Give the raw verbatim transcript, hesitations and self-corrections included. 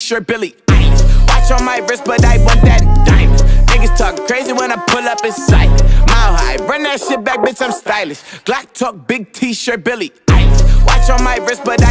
t-shirt, Billy Eilish. Watch on my wrist, but I want that diamond. Niggas talk crazy when I pull up in sight. Mile high, run that shit back, bitch, I'm stylish. Glock talk, big t-shirt, Billy Eilish. Watch on my wrist, but I